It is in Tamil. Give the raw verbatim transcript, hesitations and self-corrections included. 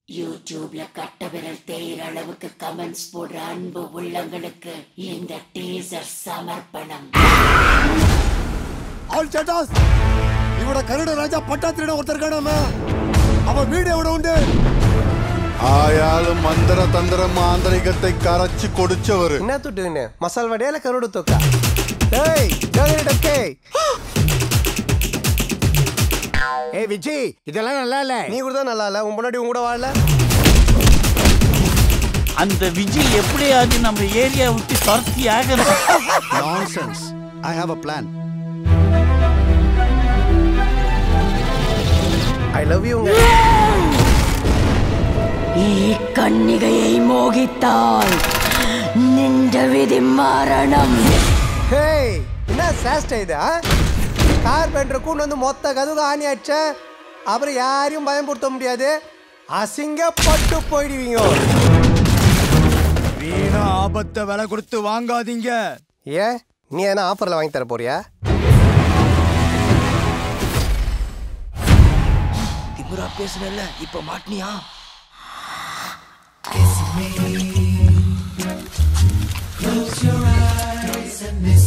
யூடியூப்ல கட்ட விரல் தேயிற அளவுக்கு கமெண்ட்ஸ் போடுற அன்பு உள்ளங்களுக்கு இந்த டீசர் சமர்ப்பணம். ஆல் சேட்டாஸ் இவட கருட ராஜா பட்டாத்திரிட ஒருத்தர் காணாம அவ வீடியோ எവിടെ உண்டு? ஆயாலும் மந்திர தந்திர மாந்திரிகத்தை கரைச்சு கொடுச்சவர். என்ன துட்டுன்னு மசால் வடையால கருடு தொக்கா. டேய் ஜாகிரே டக்கே. ஏய் விஜய் இதெல்லாம் நல்லா இல்ல. நீ கூட தான் நல்லா இல்ல. உன் முன்னாடி உன் கூட வாழல. அந்த விஜய் எப்படியாவது நம்ம ஏரியா விட்டு துரத்தி ஆகணும். Nonsense. I have a plan. I love you. ഈ കന്യകയെ മോഹിത്താൽ നിന്റെ വിധി മരണം. ஹேய் என்ன சேஷ்ட இது? கார்பெண்டர் கூண்டு வந்து மொத்த கதுகு ஆணி அடிச்ச அப்புறம் யாரையும் பயன்படுத்த முடியாது. அசிங்கப்பட்டு போயிடுவீங்க. வீணா ஆபத்தை விலை கொடுத்து வாங்காதீங்க. ஏ நீ என்ன ஆஃபர்ல வாங்கி தர போறியா? திமுரா பேசுனல இப்ப மாட்னியா? Close your eyes and